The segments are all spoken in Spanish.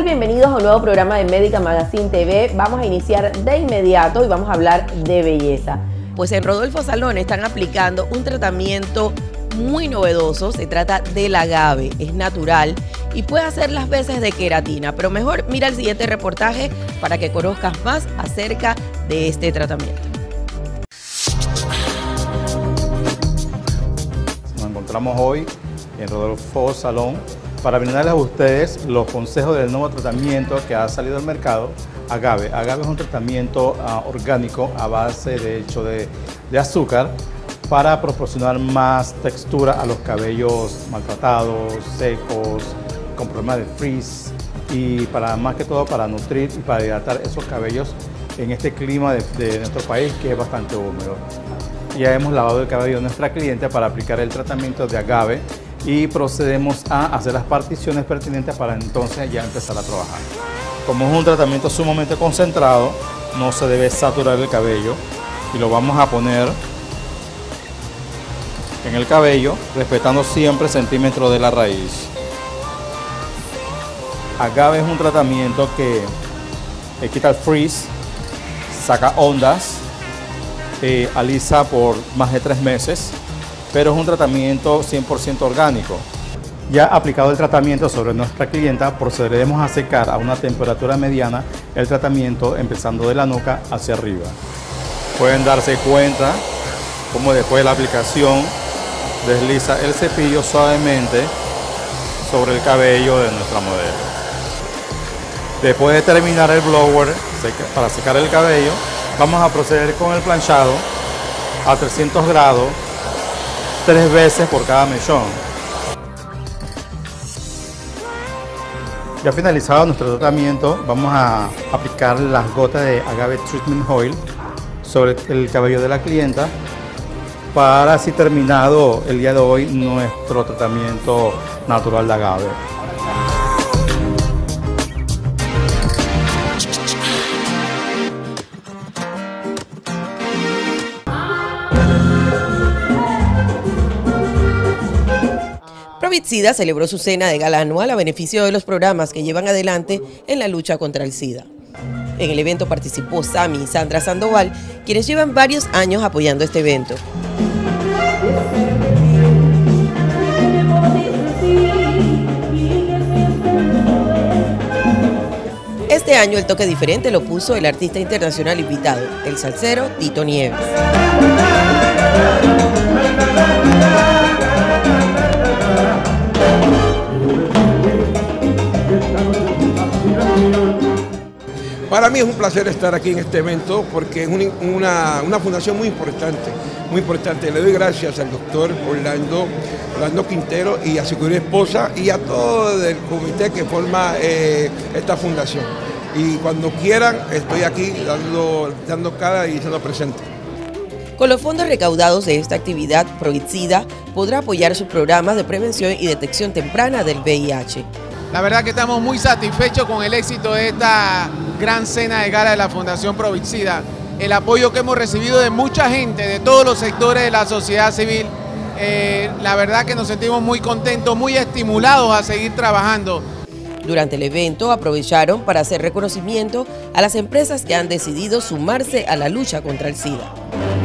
tal? Bienvenidos a un nuevo programa de Médica Magazine TV. Vamos a iniciar de inmediato y vamos a hablar de belleza. Pues en Rodolfo Salón están aplicando un tratamiento muy novedoso. Se trata del agave, es natural y puede hacer las veces de queratina. Pero mejor mira el siguiente reportaje para que conozcas más acerca de este tratamiento. Nos encontramos hoy en Rodolfo Salón para brindarles a ustedes los consejos del nuevo tratamiento que ha salido al mercado, agave. Agave es un tratamiento orgánico a base de azúcar para proporcionar más textura a los cabellos maltratados, secos, con problemas de frizz y más que todo para nutrir y para hidratar esos cabellos en este clima de nuestro país que es bastante húmedo. Ya hemos lavado el cabello de nuestra cliente para aplicar el tratamiento de agave y procedemos a hacer las particiones pertinentes para entonces ya empezar a trabajar. Como es un tratamiento sumamente concentrado, no se debe saturar el cabello y lo vamos a poner en el cabello, respetando siempre centímetros de la raíz. Agave es un tratamiento que quita el frizz, saca ondas, alisa por más de 3 meses, pero es un tratamiento 100% orgánico. Ya aplicado el tratamiento sobre nuestra clienta, procederemos a secar a una temperatura mediana el tratamiento empezando de la nuca hacia arriba. Pueden darse cuenta cómo después de la aplicación desliza el cepillo suavemente sobre el cabello de nuestra modelo. Después de terminar el blower para secar el cabello, vamos a proceder con el planchado a 300 grados 3 veces por cada mechón. Ya finalizado nuestro tratamiento, vamos a aplicar las gotas de Agave Treatment Oil sobre el cabello de la clienta para así terminado el día de hoy nuestro tratamiento natural de agave. Provitsida celebró su cena de gala anual a beneficio de los programas que llevan adelante en la lucha contra el SIDA. En el evento participó Sammy y Sandra Sandoval, quienes llevan varios años apoyando este evento. Este año el toque diferente lo puso el artista internacional invitado, el salsero Tito Nieves. Para mí es un placer estar aquí en este evento porque es una fundación muy importante. Le doy gracias al doctor Orlando Quintero y a su querida esposa y a todo el comité que forma esta fundación. Y cuando quieran estoy aquí dando cara y siendo presente. Con los fondos recaudados de esta actividad, Provitsida podrá apoyar sus programas de prevención y detección temprana del VIH. La verdad que estamos muy satisfechos con el éxito de esta gran cena de gala de la Fundación Provitsida. El apoyo que hemos recibido de mucha gente, de todos los sectores de la sociedad civil, la verdad que nos sentimos muy contentos, muy estimulados a seguir trabajando. Durante el evento aprovecharon para hacer reconocimiento a las empresas que han decidido sumarse a la lucha contra el SIDA.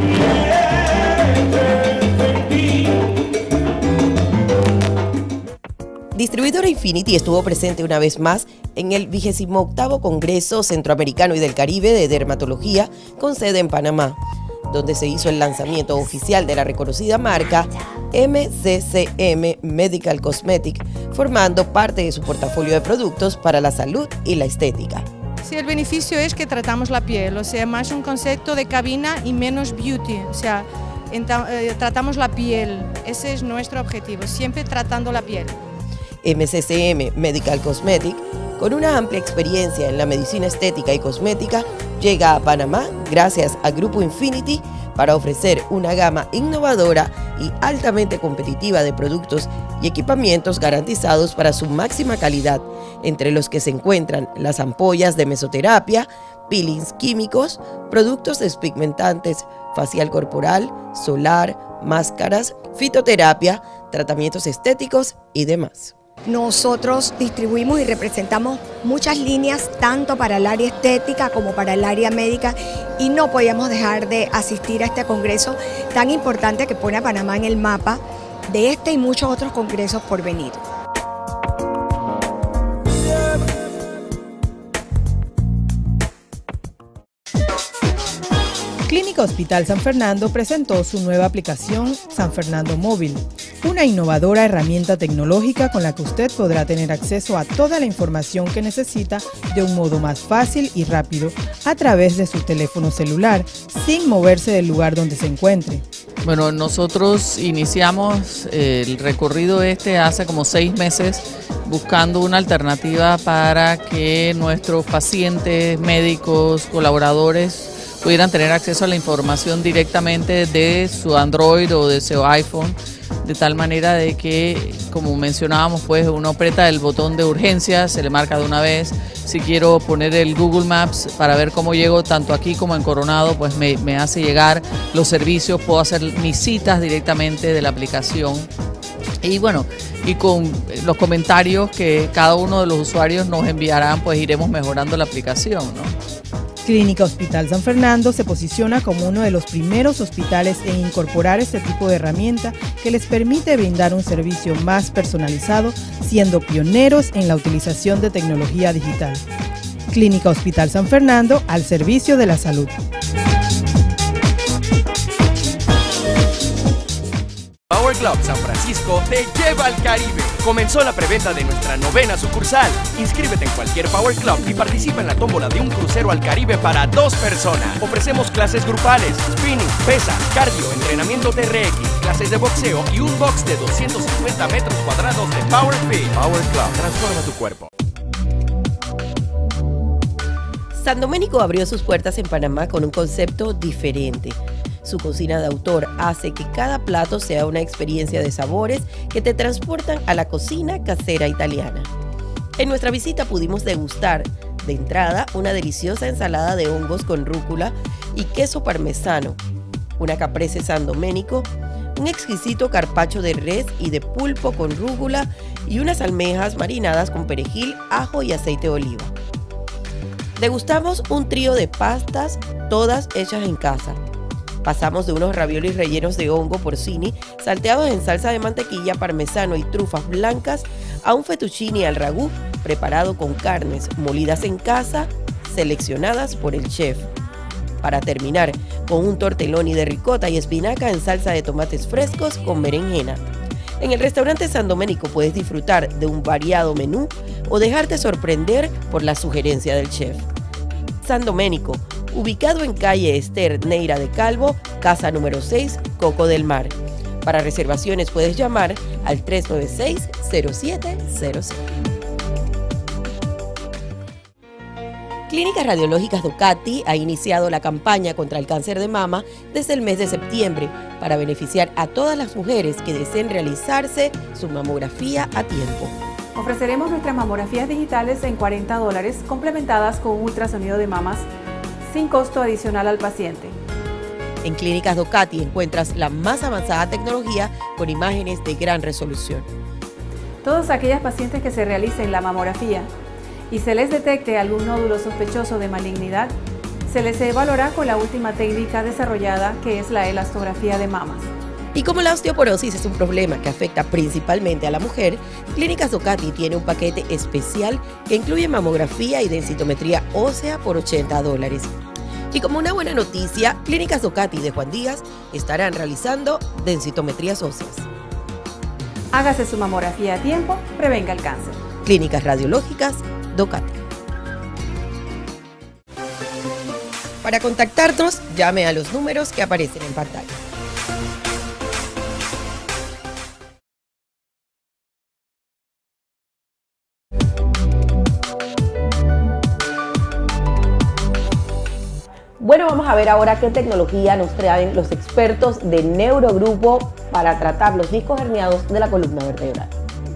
Distribuidora Infinity estuvo presente una vez más en el 28º Congreso Centroamericano y del Caribe de Dermatología con sede en Panamá, donde se hizo el lanzamiento oficial de la reconocida marca MCCM Medical Cosmetic, formando parte de su portafolio de productos para la salud y la estética. Sí, el beneficio es que tratamos la piel, o sea, más un concepto de cabina y menos beauty, o sea, tratamos la piel, ese es nuestro objetivo, siempre tratando la piel. MCCM Medical Cosmetic, con una amplia experiencia en la medicina estética y cosmética, llega a Panamá gracias a Grupo Infinity para ofrecer una gama innovadora y altamente competitiva de productos y equipamientos garantizados para su máxima calidad, entre los que se encuentran las ampollas de mesoterapia, peelings químicos, productos despigmentantes, facial corporal, solar, máscaras, fitoterapia, tratamientos estéticos y demás. Nosotros distribuimos y representamos muchas líneas, tanto para el área estética como para el área médica, y no podíamos dejar de asistir a este congreso tan importante que pone a Panamá en el mapa de este y muchos otros congresos por venir. Clínica Hospital San Fernando presentó su nueva aplicación San Fernando Móvil, una innovadora herramienta tecnológica con la que usted podrá tener acceso a toda la información que necesita de un modo más fácil y rápido a través de su teléfono celular, sin moverse del lugar donde se encuentre. Bueno, nosotros iniciamos el recorrido hace como 6 meses buscando una alternativa para que nuestros pacientes, médicos, colaboradores pudieran tener acceso a la información directamente de su Android o de su iPhone, de tal manera de que, como mencionábamos, pues uno aprieta el botón de urgencia, se le marca de una vez. Si quiero poner el Google Maps para ver cómo llego tanto aquí como en Coronado, pues me hace llegar los servicios, puedo hacer mis citas directamente de la aplicación. Y bueno, y con los comentarios que cada uno de los usuarios nos enviarán, pues iremos mejorando la aplicación, ¿no? Clínica Hospital San Fernando se posiciona como uno de los primeros hospitales en incorporar este tipo de herramienta que les permite brindar un servicio más personalizado, siendo pioneros en la utilización de tecnología digital. Clínica Hospital San Fernando, al servicio de la salud. Power Club San Francisco te lleva al Caribe. Comenzó la preventa de nuestra 9ª sucursal. Inscríbete en cualquier Power Club y participa en la tómbola de un crucero al Caribe para 2 personas. Ofrecemos clases grupales, spinning, pesas, cardio, entrenamiento TRX, clases de boxeo y un box de 250 metros cuadrados de Power Fit. Power Club, transforma tu cuerpo. San Doménico abrió sus puertas en Panamá con un concepto diferente. Su cocina de autor hace que cada plato sea una experiencia de sabores que te transportan a la cocina casera italiana. En nuestra visita pudimos degustar, de entrada, una deliciosa ensalada de hongos con rúcula y queso parmesano, una caprese San Doménico, un exquisito carpaccio de res y de pulpo con rúcula y unas almejas marinadas con perejil, ajo y aceite de oliva. Degustamos un trío de pastas, todas hechas en casa. Pasamos de unos raviolis rellenos de hongo porcini, salteados en salsa de mantequilla, parmesano y trufas blancas, a un fettuccine al ragú, preparado con carnes molidas en casa, seleccionadas por el chef. Para terminar, con un tortelloni de ricota y espinaca en salsa de tomates frescos con berenjena. En el restaurante San Doménico puedes disfrutar de un variado menú o dejarte sorprender por la sugerencia del chef. San Doménico, ubicado en calle Esther Neira de Calvo, casa número 6, Coco del Mar. Para reservaciones puedes llamar al 396-0700. Clínicas Radiológicas Ducati ha iniciado la campaña contra el cáncer de mama desde el mes de septiembre para beneficiar a todas las mujeres que deseen realizarse su mamografía a tiempo. Ofreceremos nuestras mamografías digitales en $40, complementadas con un ultrasonido de mamas sin costo adicional al paciente. En Clínicas Ducati encuentras la más avanzada tecnología con imágenes de gran resolución. Todas aquellas pacientes que se realicen la mamografía y se les detecte algún nódulo sospechoso de malignidad, se les evaluará con la última técnica desarrollada, que es la elastografía de mamas. Y como la osteoporosis es un problema que afecta principalmente a la mujer, Clínicas Ducati tiene un paquete especial que incluye mamografía y densitometría ósea por $80. Y como una buena noticia, Clínicas Ducati de Juan Díaz estarán realizando densitometrías óseas. Hágase su mamografía a tiempo, prevenga el cáncer. Clínicas Radiológicas Ducati. Para contactarnos, llame a los números que aparecen en pantalla. Bueno, vamos a ver ahora qué tecnología nos traen los expertos de Neurogrupo para tratar los discos herniados de la columna vertebral.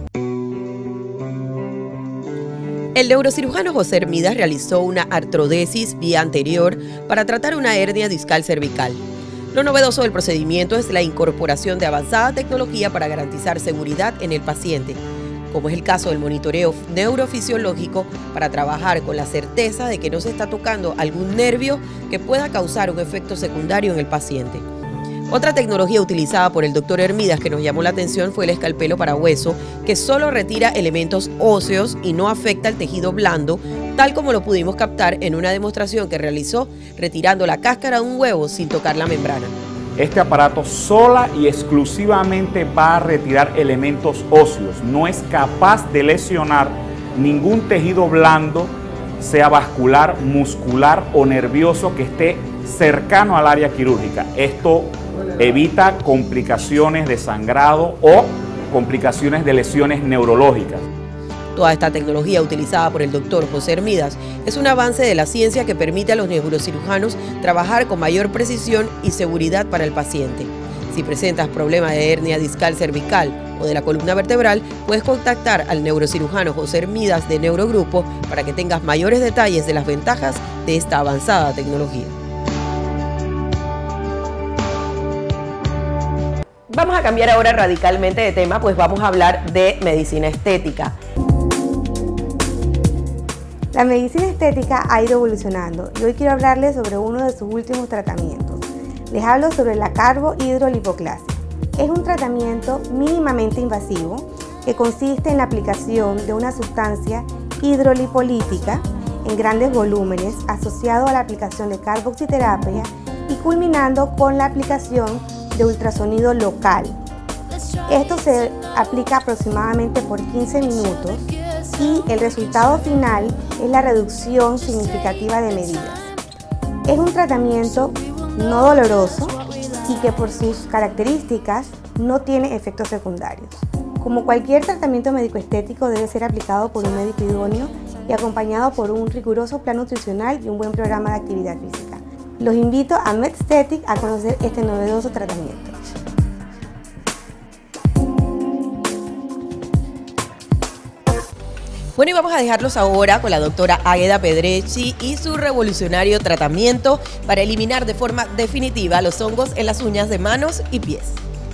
El neurocirujano José Hermidas realizó una artrodesis vía anterior para tratar una hernia discal cervical. Lo novedoso del procedimiento es la incorporación de avanzada tecnología para garantizar seguridad en el paciente, como es el caso del monitoreo neurofisiológico para trabajar con la certeza de que no se está tocando algún nervio que pueda causar un efecto secundario en el paciente. Otra tecnología utilizada por el doctor Hermídas que nos llamó la atención fue el escalpelo para hueso, que solo retira elementos óseos y no afecta el tejido blando, tal como lo pudimos captar en una demostración que realizó retirando la cáscara de un huevo sin tocar la membrana. Este aparato sola y exclusivamente va a retirar elementos óseos, no es capaz de lesionar ningún tejido blando, sea vascular, muscular o nervioso que esté cercano al área quirúrgica. Esto evita complicaciones de sangrado o complicaciones de lesiones neurológicas. Toda esta tecnología utilizada por el doctor José Hermídas es un avance de la ciencia que permite a los neurocirujanos trabajar con mayor precisión y seguridad para el paciente. Si presentas problemas de hernia discal cervical o de la columna vertebral, puedes contactar al neurocirujano José Hermídas de Neurogrupo para que tengas mayores detalles de las ventajas de esta avanzada tecnología. Vamos a cambiar ahora radicalmente de tema, pues vamos a hablar de medicina estética. La medicina estética ha ido evolucionando y hoy quiero hablarles sobre uno de sus últimos tratamientos. Les hablo sobre la carbohidrolipoclasia. Es un tratamiento mínimamente invasivo que consiste en la aplicación de una sustancia hidrolipolítica en grandes volúmenes asociado a la aplicación de carboxiterapia y culminando con la aplicación de ultrasonido local. Esto se aplica aproximadamente por 15 minutos y el resultado final es la reducción significativa de medidas. Es un tratamiento no doloroso y que por sus características no tiene efectos secundarios. Como cualquier tratamiento médico-estético debe ser aplicado por un médico idóneo y acompañado por un riguroso plan nutricional y un buen programa de actividad física. Los invito a Medstetic a conocer este novedoso tratamiento. Bueno, y vamos a dejarlos ahora con la doctora Águeda Pedrecci y su revolucionario tratamiento para eliminar de forma definitiva los hongos en las uñas de manos y pies.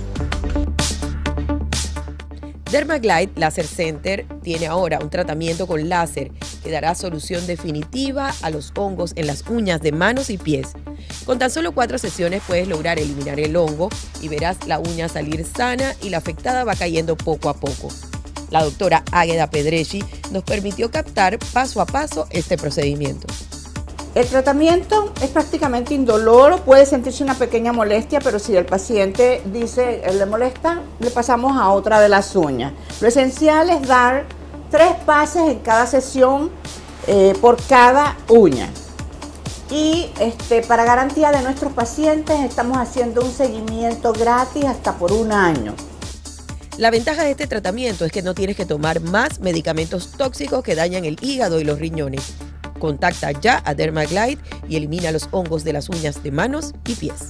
Dermaglide Laser Center tiene ahora un tratamiento con láser que dará solución definitiva a los hongos en las uñas de manos y pies. Con tan solo 4 sesiones puedes lograr eliminar el hongo y verás la uña salir sana y la afectada va cayendo poco a poco. La doctora Águeda Pedrecci nos permitió captar paso a paso este procedimiento. El tratamiento es prácticamente indoloro, puede sentirse una pequeña molestia, pero si el paciente dice le molesta, le pasamos a otra de las uñas. Lo esencial es dar 3 pases en cada sesión por cada uña. Y para garantía de nuestros pacientes estamos haciendo un seguimiento gratis hasta por 1 año. La ventaja de este tratamiento es que no tienes que tomar más medicamentos tóxicos que dañan el hígado y los riñones. Contacta ya a Dermaglide y elimina los hongos de las uñas de manos y pies.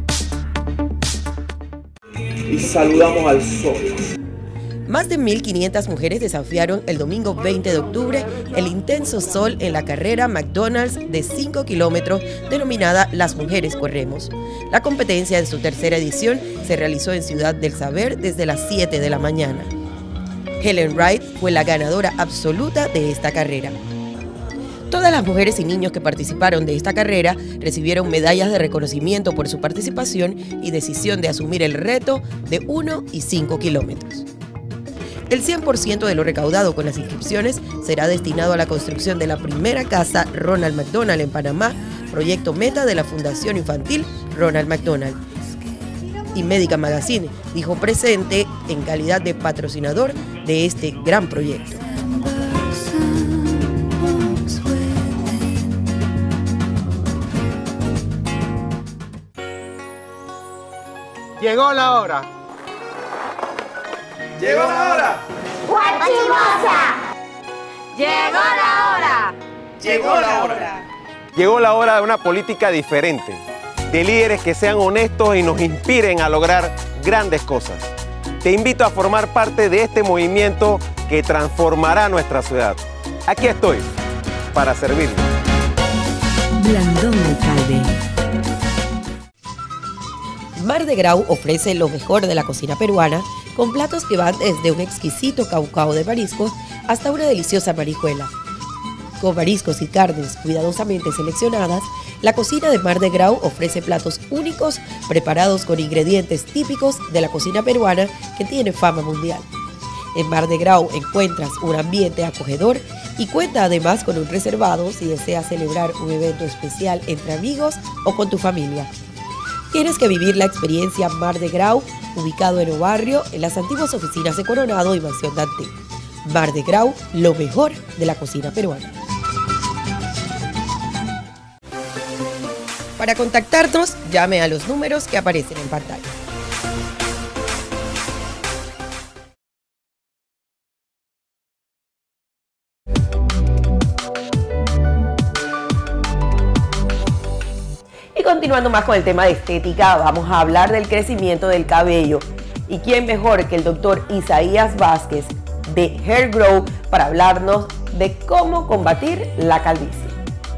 Y saludamos al sol. Más de 1.500 mujeres desafiaron el domingo 20 de octubre el intenso sol en la carrera McDonald's de 5 kilómetros denominada Las Mujeres Corremos. La competencia en su tercera edición se realizó en Ciudad del Saber desde las 7 de la mañana. Helen Wright fue la ganadora absoluta de esta carrera. Todas las mujeres y niños que participaron de esta carrera recibieron medallas de reconocimiento por su participación y decisión de asumir el reto de 1 y 5 kilómetros. El 100% de lo recaudado con las inscripciones será destinado a la construcción de la primera casa Ronald McDonald en Panamá, proyecto meta de la Fundación Infantil Ronald McDonald. Y Médica Magazine dijo presente en calidad de patrocinador de este gran proyecto. Llegó la hora. ¡Llegó la hora! ¡Guachimosa! ¡Llegó la hora! ¡Llegó la hora! Llegó la hora de una política diferente, de líderes que sean honestos y nos inspiren a lograr grandes cosas. Te invito a formar parte de este movimiento que transformará nuestra ciudad. Aquí estoy, para servirle. Blandón Alcalde. Mar de Grau ofrece lo mejor de la cocina peruana con platos que van desde un exquisito caucao de mariscos hasta una deliciosa marijuela. Con mariscos y carnes cuidadosamente seleccionadas, la cocina de Mar de Grau ofrece platos únicos preparados con ingredientes típicos de la cocina peruana que tiene fama mundial. En Mar de Grau encuentras un ambiente acogedor y cuenta además con un reservado si deseas celebrar un evento especial entre amigos o con tu familia. Tienes que vivir la experiencia Mar de Grau, ubicado en Obarrio, en las antiguas oficinas de Coronado y Mansión Dante. Mar de Grau, lo mejor de la cocina peruana. Para contactarnos, llame a los números que aparecen en pantalla. Y continuando más con el tema de estética, vamos a hablar del crecimiento del cabello. ¿Y quién mejor que el doctor Isaías Vázquez de Hair Grow para hablarnos de cómo combatir la calvicie?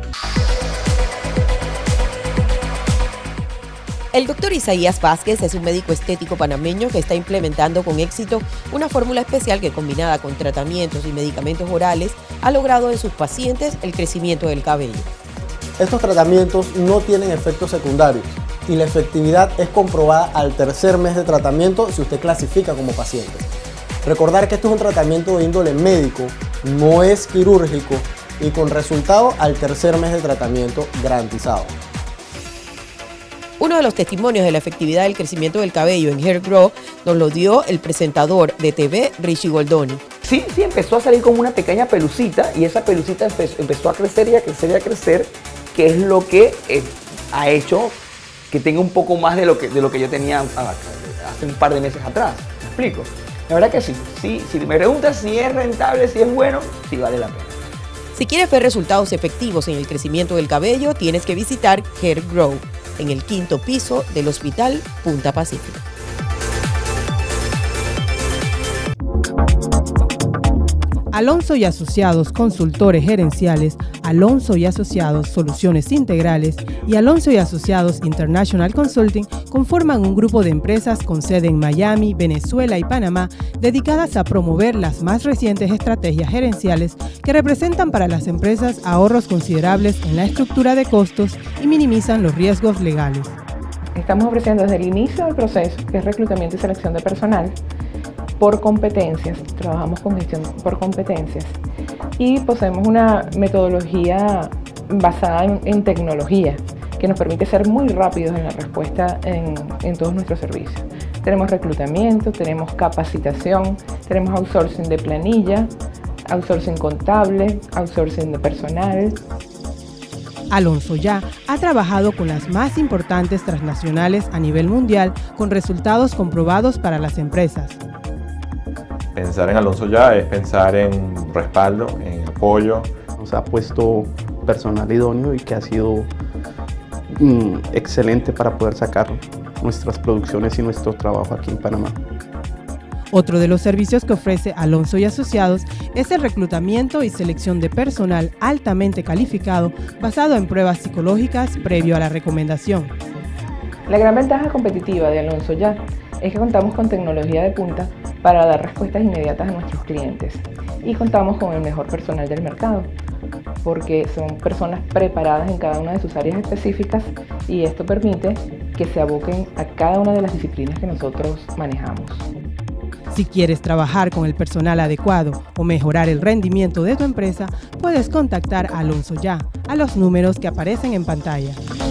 El doctor Isaías Vázquez es un médico estético panameño que está implementando con éxito una fórmula especial que, combinada con tratamientos y medicamentos orales, ha logrado en sus pacientes el crecimiento del cabello. Estos tratamientos no tienen efectos secundarios y la efectividad es comprobada al tercer mes de tratamiento si usted clasifica como paciente. Recordar que esto es un tratamiento de índole médico, no es quirúrgico y con resultado al tercer mes de tratamiento garantizado. Uno de los testimonios de la efectividad del crecimiento del cabello en Hair Grow nos lo dio el presentador de TV, Richie Goldoni. Sí, empezó a salir como una pequeña pelucita y esa pelucita empezó a crecer y a crecer y a crecer, que es lo que ha hecho que tenga un poco más de lo que yo tenía hace un par de meses atrás. ¿Me explico? La verdad que sí, si me preguntas si es rentable, si es bueno, sí vale la pena. Si quieres ver resultados efectivos en el crecimiento del cabello, tienes que visitar Hair Grow en el 5º piso del Hospital Punta Pacífico. Alonso y Asociados Consultores Gerenciales, Alonso y Asociados Soluciones Integrales y Alonso y Asociados International Consulting conforman un grupo de empresas con sede en Miami, Venezuela y Panamá dedicadas a promover las más recientes estrategias gerenciales que representan para las empresas ahorros considerables en la estructura de costos y minimizan los riesgos legales. Estamos ofreciendo desde el inicio del proceso, que es reclutamiento y selección de personal, por competencias, trabajamos con gestión por competencias y poseemos una metodología basada en tecnología que nos permite ser muy rápidos en la respuesta en todos nuestros servicios. Tenemos reclutamiento, tenemos capacitación, tenemos outsourcing de planilla, outsourcing contable, outsourcing de personal. Alonso Ya ha trabajado con las más importantes transnacionales a nivel mundial con resultados comprobados para las empresas. Pensar en Alonso Ya es pensar en respaldo, en apoyo. Nos ha puesto personal idóneo y que ha sido excelente para poder sacar nuestras producciones y nuestro trabajo aquí en Panamá. Otro de los servicios que ofrece Alonso y Asociados es el reclutamiento y selección de personal altamente calificado basado en pruebas psicológicas previo a la recomendación. La gran ventaja competitiva de Alonso Ya es que contamos con tecnología de punta para dar respuestas inmediatas a nuestros clientes y contamos con el mejor personal del mercado porque son personas preparadas en cada una de sus áreas específicas y esto permite que se aboquen a cada una de las disciplinas que nosotros manejamos. Si quieres trabajar con el personal adecuado o mejorar el rendimiento de tu empresa, puedes contactar a Alonso Ya a los números que aparecen en pantalla.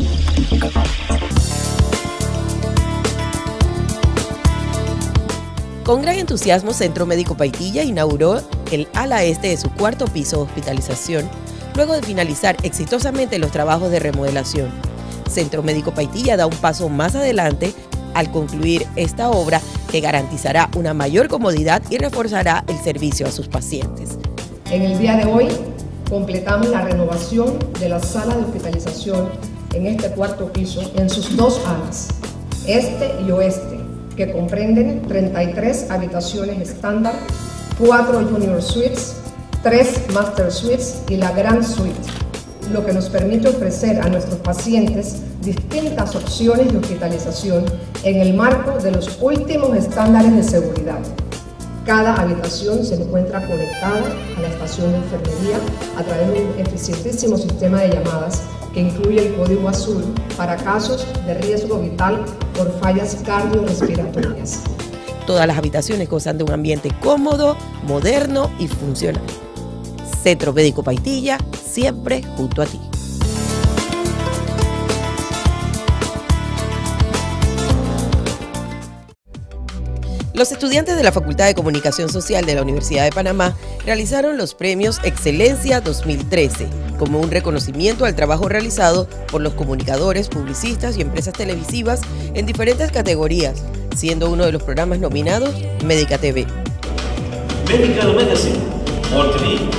Con gran entusiasmo, Centro Médico Paitilla inauguró el ala este de su 4º piso de hospitalización, luego de finalizar exitosamente los trabajos de remodelación. Centro Médico Paitilla da un paso más adelante al concluir esta obra que garantizará una mayor comodidad y reforzará el servicio a sus pacientes. En el día de hoy completamos la renovación de la sala de hospitalización en este 4º piso en sus 2 alas, este y oeste, que comprenden 33 habitaciones estándar, 4 Junior Suites, 3 Master Suites y la Gran Suite, lo que nos permite ofrecer a nuestros pacientes distintas opciones de hospitalización en el marco de los últimos estándares de seguridad. Cada habitación se encuentra conectada a la estación de enfermería a través de un eficientísimo sistema de llamadas que incluye el código azul para casos de riesgo vital por fallas cardiorrespiratorias. Todas las habitaciones gozan de un ambiente cómodo, moderno y funcional. Centro Médico Paitilla, siempre junto a ti. Los estudiantes de la Facultad de Comunicación Social de la Universidad de Panamá realizaron los premios Excelencia 2013 como un reconocimiento al trabajo realizado por los comunicadores, publicistas y empresas televisivas en diferentes categorías, siendo uno de los programas nominados Médica TV. Medical Medicine, more to me.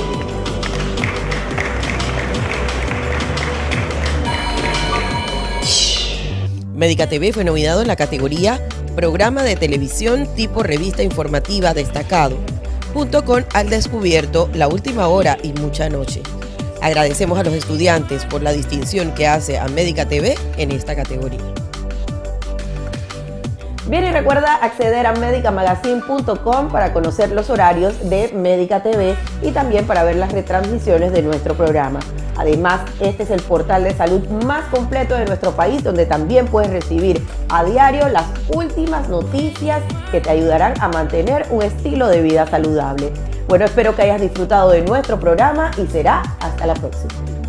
Médica TV fue nominado en la categoría Programa de Televisión tipo Revista Informativa Destacado, junto con Al Descubierto, La Última Hora y Mucha Noche. Agradecemos a los estudiantes por la distinción que hace a Médica TV en esta categoría. Bien, y recuerda acceder a medicamagazine.com para conocer los horarios de Médica TV y también para ver las retransmisiones de nuestro programa. Además, este es el portal de salud más completo de nuestro país, donde también puedes recibir a diario las últimas noticias que te ayudarán a mantener un estilo de vida saludable. Bueno, espero que hayas disfrutado de nuestro programa y será hasta la próxima.